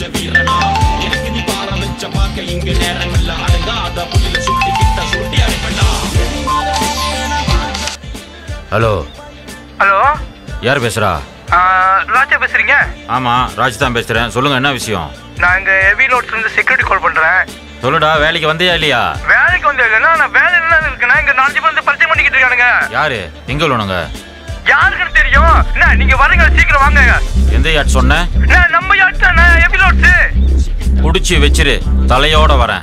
வீரனா எனக்கு நீ பார வச்ச பாக்க இங்க நேரங்கள்ல அடங்காத புயல சுட்டி கிட்ட சுட்டி அடிப்படா. ஹலோ ஹலோ, யார் பேசுறா? ராஜா பேசுறீங்க? ஆமா, ராஜ் தான் பேசுறேன். சொல்லுங்க, என்ன விஷயம்? நான் இங்க ஹெவி லோட்ஸ்ல இருந்து செக்யூரிட்டி கால் பண்றேன். சொல்லுடா, வேலைக்கு வந்தியா இல்லையா? வேலைக்கு வந்து இல்லைன்னா நான் வேலை என்ன இருக்குன்னா இங்க 4 பேர் வந்து பரிச்சயம் பண்ணிக்கிட்டு இருக்கானுங்க. யாரு? எங்க உள்ளவனுங்க? யாருக்குன்னு தெரியும். என்ன நீங்க வரீங்க, சீக்கிரம் வாங்க. எந்த யாட் சொன்ன? நம்ம யாட் தான், ஹெவி லோட்ஸ். புடிச்சு வச்சிரு, தலையோட வரேன்.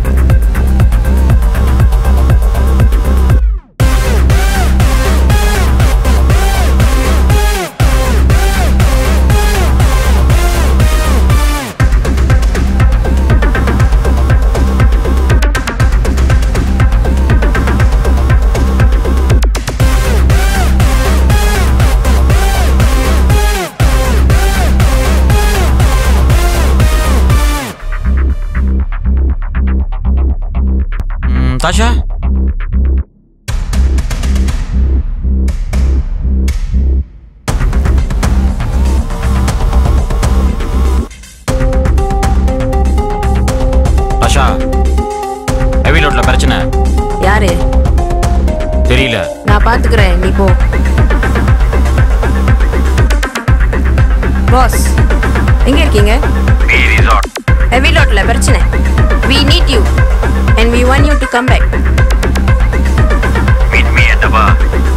தாஷா, தாஷா, ஹெவி லோட்ல பிரச்சனை. யாரு? தெரியல, நான் பாத்துக்கிறேன், நீ போ. பாஸ், எங்க இருக்கீங்க? ஹெவி லோட்ல பிரச்சனை. We need you and we want you to come back. Meet me at the bar.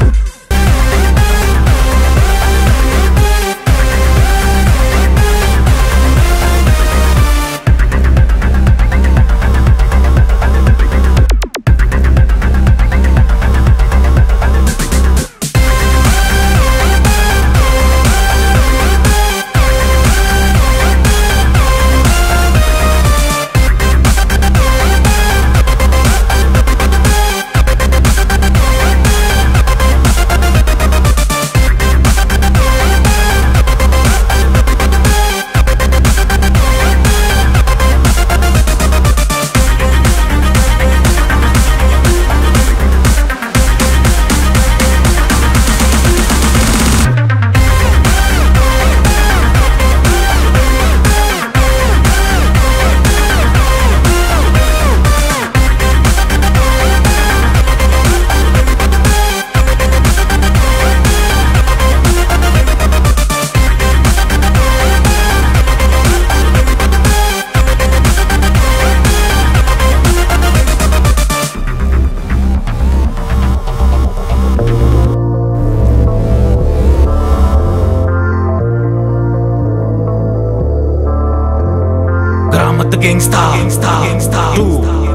Gramathu ganGsta 2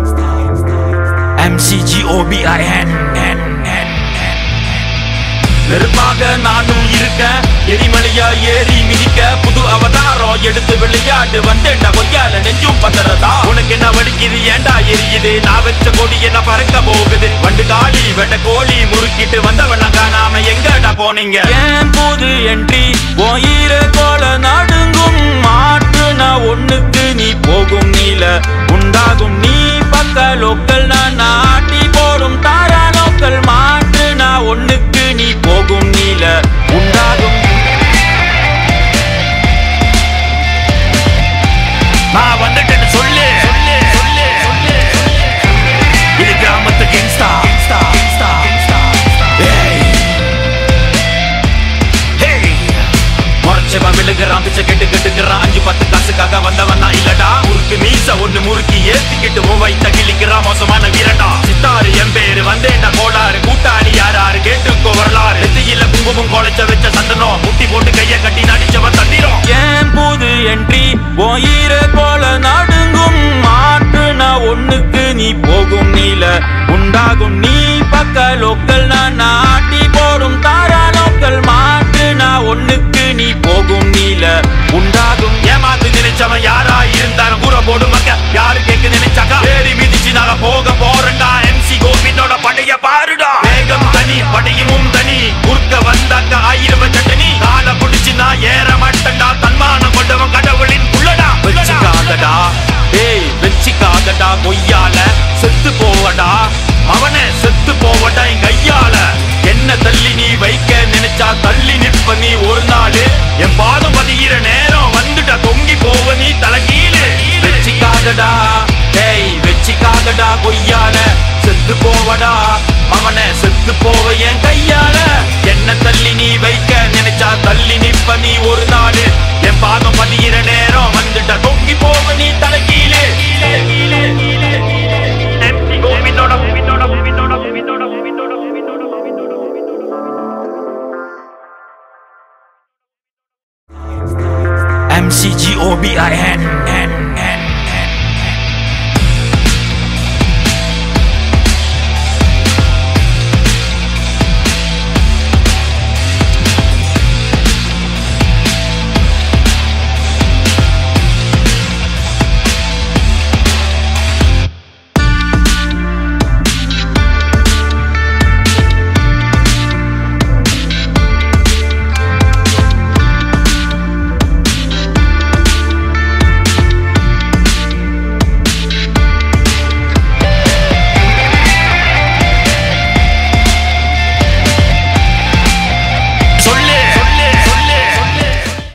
Mc Gobin. நெருப்பாக நானும் இருக்க, எரிமலையா ஏறி மிதிக்க, புது அவதாரம் எடுத்து விளையாடு வந்தேன்டா கொய்யால நெஞ்சும் பத்தறதா. உனக்கு என்ன வடிக்குது, ஏண்டா எரியுது, நான் வச்ச கொடி என்ன பறக்க போகுது. வண்டு காளி வெட்ட கோழி முறுக்கிட்டு வந்தவன காணாம எங்கடா போனீங்க? ஏன் புது என்ட்ரி போயிர போல நடுங்கும் மாற்றுனா ஒண்ணுக்கு நீ போகும் நீல உண்டாகும் நீ பக்க லோக்கல் நான் நாட்டி போடும் தாரா லோக்கல் மாற்றுனா ஒண்ணுக்கு நீ போகும் நீல உண்டாகும். நான் வந்துட்டேன்னு சொல்லு, இது கிராமத்து ganGsta. முறைச்சவன் விழுகிறான், பிச்சை கெட்டுக்கிறான், 5-10 காசுக்காக வந்தவன் நான் இல்லடா. முறுக்கு மீச ஒண்ணு முறுக்கி ஏத்திக்கிட்டு வைத்த கிளிக்கிறான் மோசமான வீரடா. சித்தாரு என் பேரு வந்தேன்டா கோளாறு, கூட்டாளி யாராரு கேட்டுக்கோ வரலாறு. நெத்தியில குங்குமம் குழைச்ச வச்ச சந்தனம், முட்டி போட்டு கைய கட்டி நடிச்சவன் தந்திரம். ஏன் புது என்ட்ரி போயிர போல நடுங்கும் மாற்றுனா ஒண்ணுக்கு நீ போகும் நீல உண்டாகும் நீ பக்க லோக்கல் நான் நாட்டி போடும் தாரா லோக்கல் மாற்றுனா ஒண்ணுக்கு நீ போகும் நீல உண்டாகும். ஏமாத்து நினைச்சவன் யாரா இருந்தாலும் கூற போடும் மக்க, யாரு கேட்க நினைச்சாக்கா ஏறி மிதிச்சு நாங்க போக போறண்டா. MC கோபினோட படைய பாருடா, வேகம் தனி படையும் தனி, குறுக்க வந்தாக்க 1000 சட்டனி. கால புடிச்சு நான் ஏற மாட்டேன்டா, தன்மானம் கொண்டவன் கடவுளின் புள்ளடா. வெச்சிக்காதடா ஏய் வெச்சிக்காதடா, கொய்யால செத்து போவடா, அவனே செத்து போவடா என் கையால. என்ன தள்ளி நீ வைக்க நினைச்சா தள்ளி நிற்ப நீ ஒரு நாள், என் பாதம் பதிகிற நேரம் McGobin